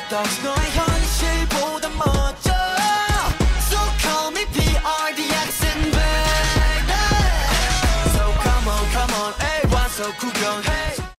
Dogs 너의 현실보다 멋져 So call me PRD accent baby So come on, hey 와서 구경해